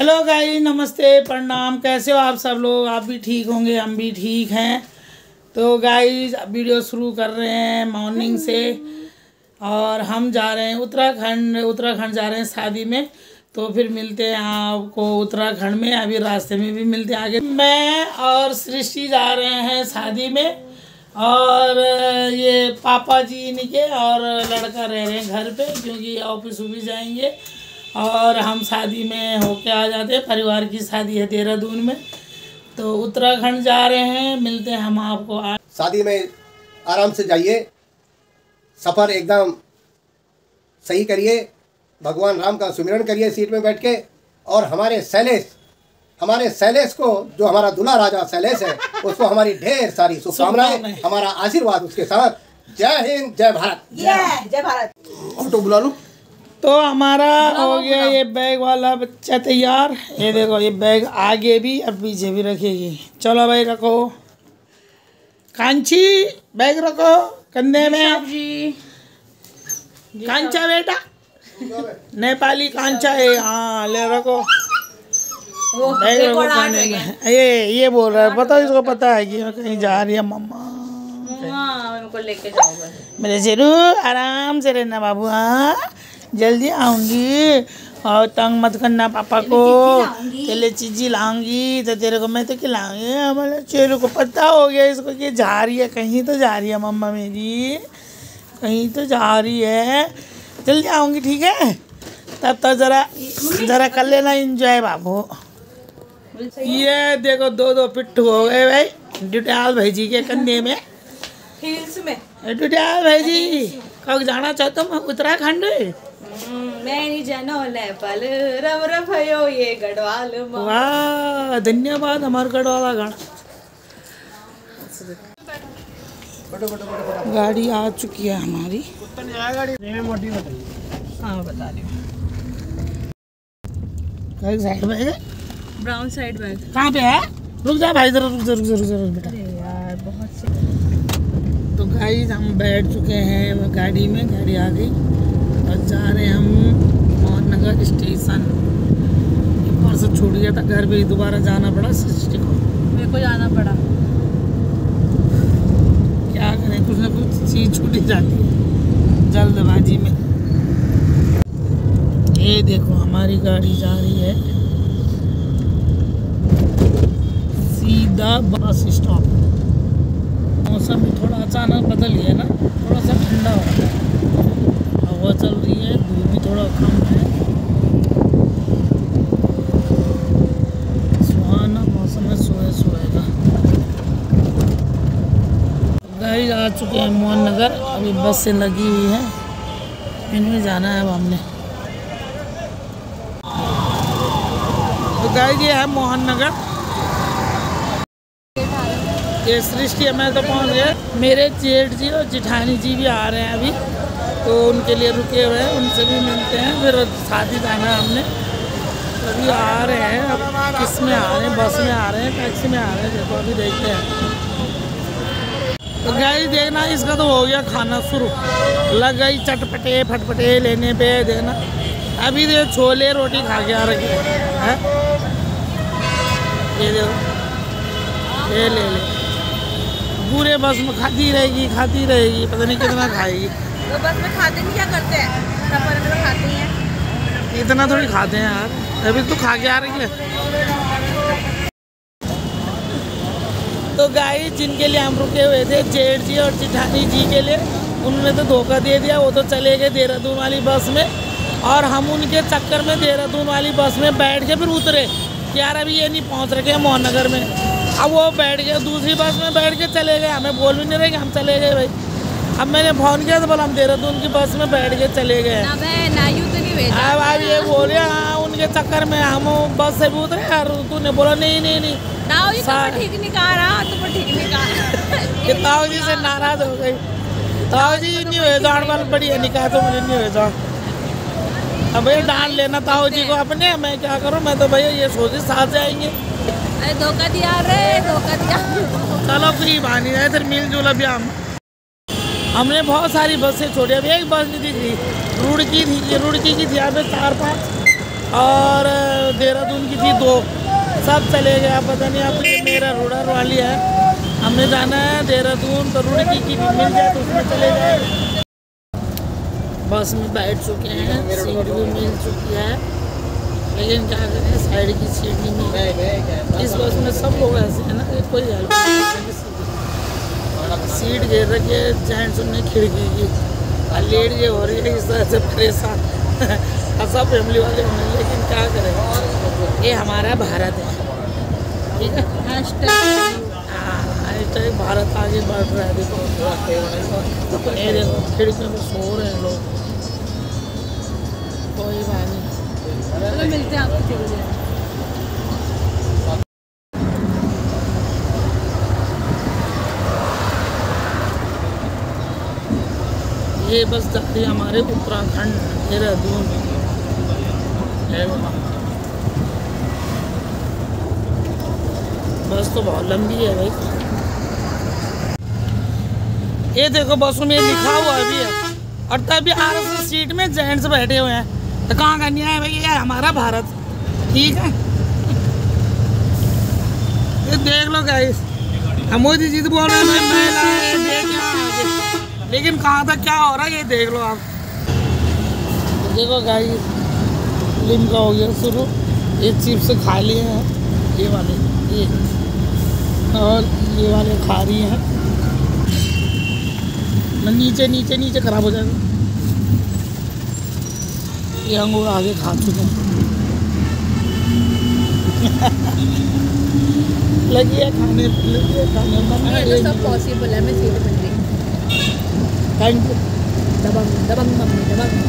Hello guys, नमस्ते, प्रणाम। कैसे हो आप सब लोग? आप भी ठीक होंगे, हम भी ठीक हैं। तो गाइस वीडियो शुरू कर रहे हैं मॉर्निंग से और हम जा रहे हैं उत्तराखंड जा रहे हैं शादी में। तो फिर मिलते हैं आपको उत्तराखंड में, अभी रास्ते में भी मिलते हैं आगे। मैं और सृष्टि जा रहे हैं शादी में और ये पापा जी इनके और लड़का रह रहे हैं घर पे क्योंकि ऑफिस जाएंगे और हम शादी में होके आ जाते हैं। परिवार की शादी है देहरादून में, तो उत्तराखंड जा रहे हैं। मिलते हैं हम आपको। शादी में आराम से जाइए, सफ़र एकदम सही करिए, भगवान राम का सुमिरन करिए सीट में बैठ के। और हमारे शैलेश को, जो हमारा दूल्हा राजा शैलेश है, उसको हमारी ढेर सारी शुभकामनाएं, हमारा आशीर्वाद उसके साथ। जय हिंद, जय भारत। जय भारत। ऑटो बुला लो। तो हमारा हो गया ये बैग वाला बच्चा तैयार। ये देखो, ये बैग आगे भी और पीछे भी रखेगी। चलो भाई, रखो कांची, बैग रखो कंधे में। कांचा बेटा, नेपाली कांचा है। हाँ ले रखो, बैग रखो कंधे में। ये बोल रहा है, पता इसको पता है कि मैं कहीं जा रही है। मम्मा को लेके जाओगे मेरे शेरू, आराम से रहना बाबू। हाँ जल्दी आऊँगी और तंग मत करना पापा को। चले चीज़ी लाऊंगी तो तेरे को मैं तो खिलाऊंगी। हमारे चेरू को पता हो गया इसको कि जा रही है, कहीं तो जा रही है मम्मा मेरी, कहीं तो जा रही है। जल्दी आऊँगी, ठीक है? तब तो ज़रा कर लेना इंजॉय बाबू। ये देखो दो पिट्ठू हो गए भाई डिटाल भाई जी के कंधे में। हिल्स में डिटाल भाई जी कब जाना चाहते हो उत्तराखंड? मैं नहीं जाना नेपाल, रव रफयो ये गढ़वाल। वाह, धन्यवाद हमारे गढ़वाला गाना। गाड़ी आ चुकी है हमारी। हाँ बता रही हूँ। साइड में ब्राउन साइड बैग कहाँ पे है? रुक जा भाई, जरा रुक जा बेटा। यार बहुत से। तो गाइस हम बैठ चुके हैं गाड़ी में, गाड़ी आ गई और जा रहे हैं हम मोहननगर स्टेशन। परसों छूट गया था घर पे, दोबारा जाना पड़ा सृष्टि को। मेरे को जाना पड़ा, क्या करें, कुछ ना कुछ चीज़ छूट ही जाती है जल्दबाजी में। ये देखो हमारी गाड़ी जा रही है सीधा बस स्टॉप। मौसम भी थोड़ा अचानक बदल गया ना, थोड़ा सा ठंडा हो गया, हवा चल रही है, धूप भी थोड़ा कम है, सुहाना मौसम है, सोएगा। गाड़ी आ चुके हैं मोहननगर, अभी बस से लगी हुई है, इनमें जाना है अब हमने। तो गाड़ी ये है मोहननगर। ये सृष्टि मैं तो पहुंच गए। मेरे जेठ जी और जिठानी जी भी आ रहे हैं अभी, तो उनके लिए रुके हुए हैं, उनसे भी मिलते हैं। फिर शादी जाना है हमने, अभी आ रहे हैं। अब किस में आ रहे हैं, बस में आ रहे हैं, टैक्सी में आ रहे हैं, देखो अभी देखते हैं। तो गाइस देखना, इसका तो हो गया खाना शुरू, लग गई चटपटे फटपटे लेने पे। देखना अभी देखो छोले रोटी खा के आ रही है। ये देखो, ये ले पूरे बस में खाती रहेगी, पता नहीं कितना खाएगी। वो बस में खाते नहीं, क्या करते हैं सफर में तो खाते हैं। इतना थोड़ी खाते हैं यार, अभी तो खा के आ रही है। तो गाइस जिनके लिए हम रुके हुए थे, जेठ जी और जिठानी जी के लिए, उन्होंने तो धोखा दे दिया। वो तो चले गए देहरादून वाली बस में और हम उनके चक्कर में देहरादून वाली बस में बैठ के फिर उतरे कि यार अभी ये नहीं पहुंच रखे हैं मोहननगर में। अब वो बैठ गए दूसरी बस में, बैठ के चले गए, हमें बोल भी नहीं रहे कि हम चले गए भाई। अब मैंने फ़ोन किया तो बोला हम देहरादून की बस में बैठ के चले गए। अब ये बोले हाँ उनके चक्कर में हम बस से भी उतरे यार। तूने बोला नहीं ठीक नहीं कहा रहा, तुम ठीक नहीं कहा। ताऊ जी से नाराज हो गई। ताऊ जी नहीं हुए जान वाल बढ़िया नहीं कहा, तो मुझे नहीं हुए जान। अब भैया डांट लेना ताऊ जी को अपने, मैं क्या करूँ, मैं तो भैया ये सोचे साथ जाएंगे। अरे धोखा दिया रे, धोखा दिया। चलो कोई बात नहीं है, फिर मिलजुल। अभी हमने बहुत सारी बसें छोड़ी, अभी एक बस नहीं दिख रही, रुड़की की थी यहाँ पे 4-5 और देहरादून की थी 2, सब चले गए। आप पता नहीं, आप ये मेरा रुड़र वाली है, हमें जाना है देहरादून, तो रुड़की की भी मिल जाए तो उसमें चले जाए। बस में बैठ चुके हैं, सीट भी मिल चुकी है, लेकिन क्या करें साइड की सीट नहीं मिली। इस बस में सब लोग ऐसे हैं ना कि कोई हेल्प नहीं, सीट घेर रखी है जेंट्स ने खिड़की की, लेट ये हो रही है इस तरह से परेशान। सब फैमिली वाले होंगे, लेकिन क्या करें, ये हमारा भारत है, ठीक है। हैशटैग भारत आगे बढ़ रहा है। देखो ये देखो खिड़की में सो रहे हैं लोग, कोई बात नहीं, चलो मिलते हैं आपको थोड़ी देर। ये बस जाती है हमारे उत्तराखंड देहरादून। बस तो बहुत लंबी है भाई। ये देखो बसों में लिखा हुआ भी है, और तभी आरएसएस सीट में जेंट्स बैठे हुए हैं, तो कहाँ का न्याय है भाई, ये हमारा भारत, ठीक है। ये देख लो गाइस, मोदी जी तो बोल रहे हैं भाई महिलाएं देख यहाँ आगे, लेकिन कहाँ तक क्या हो रहा है ये देख लो आप। देखो गाइस लिमका हो गया शुरू, ये चिप्स खा लिए हैं ये वाले, ये और ये वाले खा रही हैं। नीचे नीचे नीचे खराब हो जाएगा। ये अंगूर आगे खा चुके हैं। लगी है खाने, लगी है खाने तो सब पॉसिबल है, मैं सीट मिल रही। Thank you. दबंग दबंग मम्मी दबंग।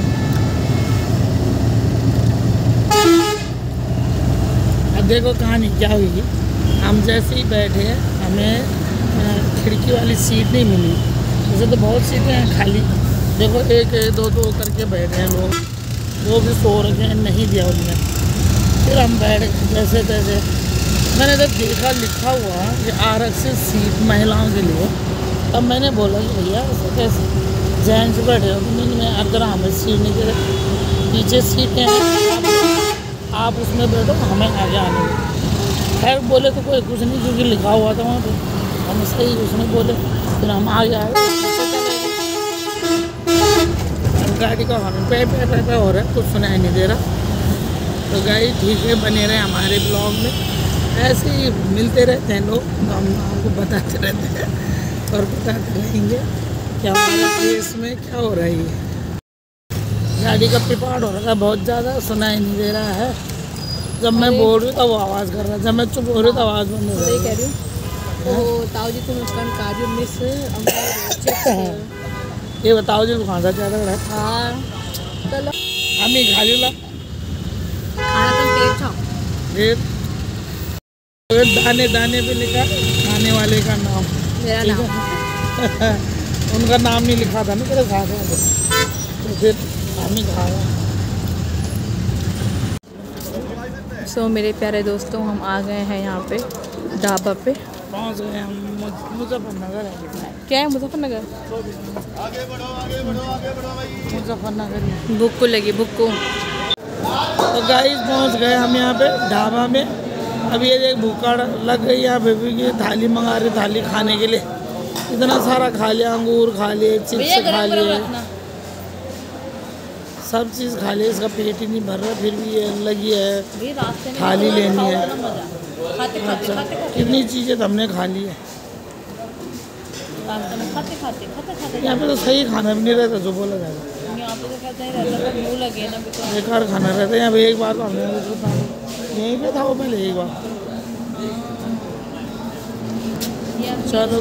अब देखो कहानी क्या हुई, हम जैसे ही बैठे हमें खिड़की वाली सीट नहीं मिली। वैसे तो बहुत सीटें हैं खाली, देखो एक दो दो करके बैठे हैं लोग, वो भी सो रखे हैं, नहीं दिया उन्होंने। फिर हम बैठ गए जैसे तैसे। मैंने जब देखा लिखा हुआ कि आरक्षित सीट महिलाओं के लिए, तब मैंने बोला कि भैया ऐसे कैसे जेंट्स बैठे हो, तो मैं अगर हमें सीट नहीं दे रहे, पीछे सीटें हैं, आप उसमें बैठो, हमें आगे आने दो। खैर बोले तो कोई कुछ नहीं, क्योंकि लिखा हुआ था वहाँ पे, हम सही उसमें बोले, फिर हम आगे आए। गाड़ी का हॉर्न पे हो रहा है, कुछ सुनाई नहीं दे रहा। तो गाड़ी ठीक है, बने रहे हमारे ब्लॉग में, ऐसे ही मिलते रहते हैं लोग, तो हम आपको बताते रहते हैं और बताते रहेंगे कि हमारे देश में क्या हो रहा है। गाड़ी का पिपाड़ हो रहा था बहुत ज़्यादा, सुनाई नहीं दे रहा है। जब मैं बोल रही हूँ तब वो आवाज़ कर रहा है, जब मैं चुप हो रही हूँ तो आवाज़ बंद हो रही है। कह रही हूँ तो ताऊ जी तुम उसका काजू मिस ये बताओ जी दुकान से क्या लग रहा है? हाँ चलो हम ही खा ली ला खाना तुम पेट छो। फिर दाने दाने पे लिखा खाने वाले का नाम, मेरा नाम उनका नाम नहीं लिखा था ना तेरे साथ, तो फिर हम ही खाया। सो मेरे प्यारे दोस्तों, हम आ गए हैं यहाँ पे ढाबा पे, पहुँच गए हम मुजफ्फरनगर है। क्या है मुजफ्फरनगर? मुजफ्फरनगर भुक्कू लगी भुक्कू। तो गाइस पहुँच गए हम यहाँ पे ढाबा में। अब ये एक भूखा लग गई यहाँ पे भी, थाली मंगा रही, थाली खाने के लिए इतना सारा खा लिया, अंगूर खा लिए, चिप्स खा लिए, सब चीज़ खा लिया, इसका पेट ही नहीं भर रहा, फिर भी ये लगी है थाली लेनी है। अच्छा कितनी चीज़ें तो हमने खा ली है। यहाँ पे तो सही खाना भी नहीं रहता जो बोला जाएगा, यहाँ पे तो कहते हैं रहता है, मुँह लगे ना बेकार खाना रहता है यहाँ पे। एक बार तो हमने यहीं पे था वो पहले एक बार। चलो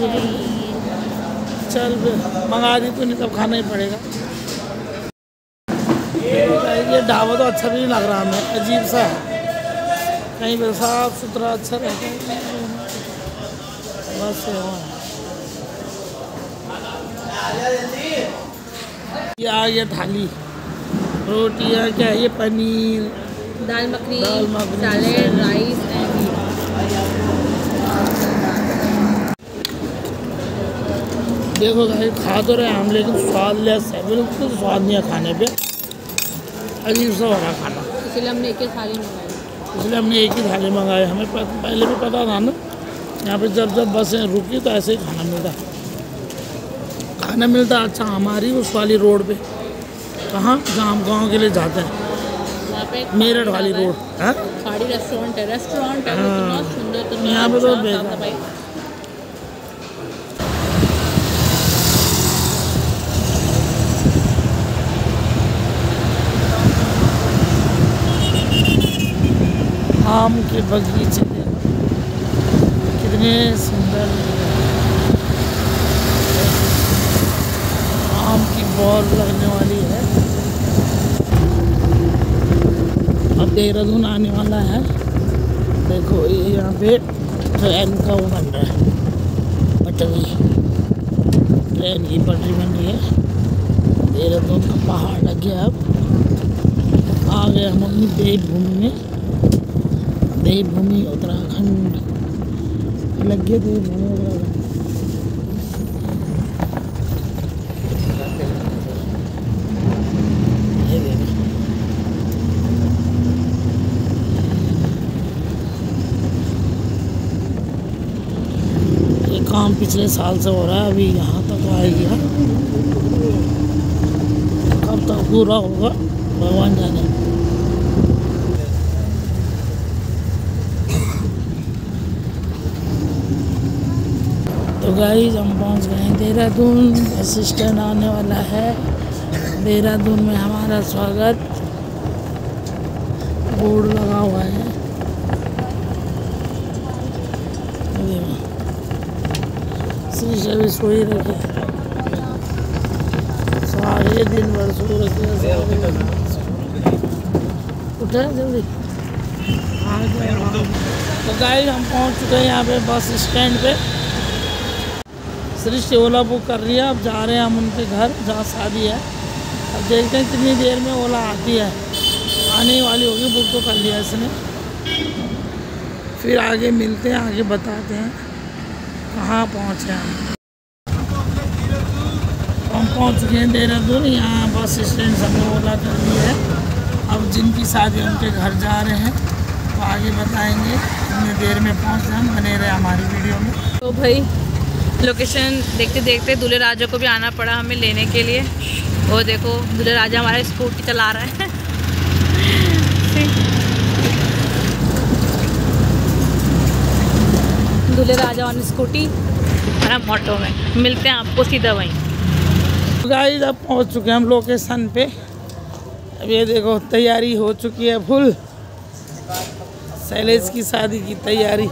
चल मंगा दी तो नहीं, तब खाना ही पड़ेगा। ये ढाबा तो अच्छा भी नहीं लग रहा हमें, अजीब सा है, कहीं पर साफ सुथरा अच्छा रहता है बस। ये आ गया थाली, रोटियाँ क्या है, ये paneer, dal makhani, salad, rice and देखो भाई खा तो रहे हम, लेकिन स्वाद लेस है, बिल्कुल स्वाद नहीं है खाने पे, अजीब सा हो रहा खाना। इसलिए हमने एक ही थाली मंगाई। इसलिए हमने एक ही थाली मंगाई। हमें पहले भी पता था ना, यहाँ पे जब बसें रुकी तो ऐसे ही खाना मिलता। अच्छा, हमारी उस वाली रोड पे, कहाँ जहाँ हम गाँव के लिए जाते हैं, यहाँ पे मेरठ वाली रोड है, खाड़ी रेस्टोरेंट है। इतना सुंदर, तो यहाँ पे तो भाई आम के बगीचे कितने सुंदर, आम की बॉल लगने वाली है। अब देहरादून आने वाला है। देखो ये यहाँ पे ट्रेन का वो बन रहा है, पटरी, ट्रेन की पटरी बन रही है। देहरादून का पहाड़ लग गया। अब आ गए हम अपनी देवभूमि में। देवभूमि उत्तराखंड लग गया, देवभूमि उत्तराखंड। ये देखो, ये काम पिछले साल से हो रहा है, अभी यहाँ तक आ गया। कब तक पूरा होगा भगवान जाने। तो गाइस हम पहुंच गए हैं देहरादून। बस स्टैंड आने वाला है। देहरादून में हमारा स्वागत, बोर्ड लगा हुआ है। श्री सो ही रखे, सारे दिन भर सो रखे। उठे जल्दी आ गए। तो गाइस हम पहुंच चुके हैं यहाँ पे बस स्टैंड पे। सृष्टि ओला बुक कर रही है। अब जा रहे हैं हम उनके घर जहाँ शादी है। अब देखते हैं कितनी देर में ओला आती है। आने वाली होगी, बुक तो कर लिया इसने। फिर आगे मिलते हैं, आगे बताते हैं कहाँ पहुँचे हम पहुँच चुके हैं देहरादून। यहाँ बस स्टैंड सब ओला कर लिया है। अब जिनकी शादी उनके घर जा रहे हैं, तो आगे बताएँगे कितनी देर में पहुँच जाए। हम बने रहे हमारी वीडियो में। तो भाई लोकेशन देखते देखते दूल्हे राजा को भी आना पड़ा हमें लेने के लिए। वो देखो दूल्हे राजा हमारा स्कूटी चला रहा है। दूल्हे राजा ऑन स्कूटी और हम ऑटो में। मिलते हैं आपको सीधा वहीं। गाइस अब पहुंच चुके हैं हम लोकेशन पे। अब ये देखो तैयारी हो चुकी है फुल। शैलेश की शादी की तैयारी।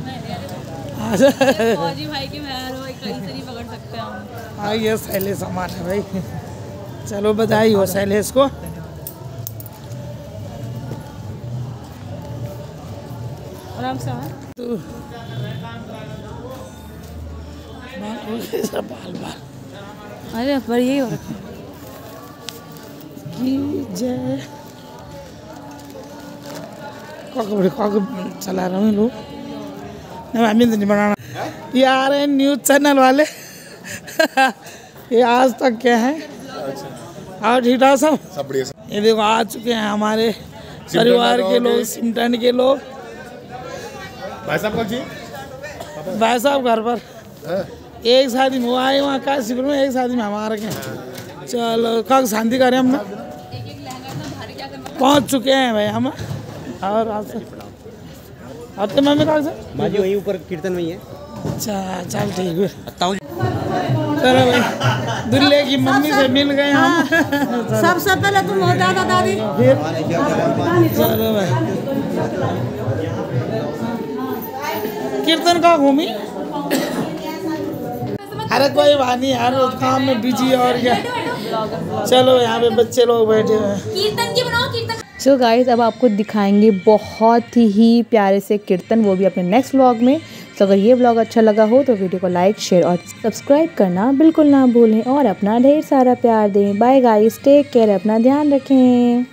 फौजी भाई की मेहर हो, कहीं से नहीं पकड़ सकते हम। हाँ ये शैलेश हमारा भाई। चलो बधाई हो शैलेश को। आराम से तो बाल बाल अरे पर यही हो रखा की जय। चला रहा हूँ लोग, नहीं तो नहीं बनाना। ये आ रहे हैं न्यूज़ चैनल वाले। ये आज तक क्या है। और ठीक ठाक सब बढ़िया। ये देखो आ चुके हैं हमारे परिवार के लोग, सिमटन के लोग। भाई साहब कौन सी? भाई साहब घर पर एक शादी में आए, वहाँ काशीपुर में एक शादी में हमारे के। चलो कब शांति करें हम पहुँच चुके हैं भाई हम। और आपसे आपके मम्मी कहाँ से? माजी वहीं ऊपर कीर्तन में ही है। अच्छा चल ठीक है। चलो भाई दूल्हे की मम्मी से मिल गए हम। सबसे पहले तुम होता था दादी। चलो भाई कीर्तन का घूमी। अरे कोई बात नहीं यार, काम में बिजी और क्या। चलो यहाँ पे बच्चे लोग बैठे हुए हैं। कीर्तन की बनाओ कीर्तन। सो गाइस अब आपको दिखाएंगे बहुत ही प्यारे से कीर्तन, वो भी अपने नेक्स्ट व्लॉग में। तो अगर ये व्लॉग अच्छा लगा हो तो वीडियो को लाइक शेयर और सब्सक्राइब करना बिल्कुल ना भूलें और अपना ढेर सारा प्यार दें। बाय गाइस, टेक केयर, अपना ध्यान रखें।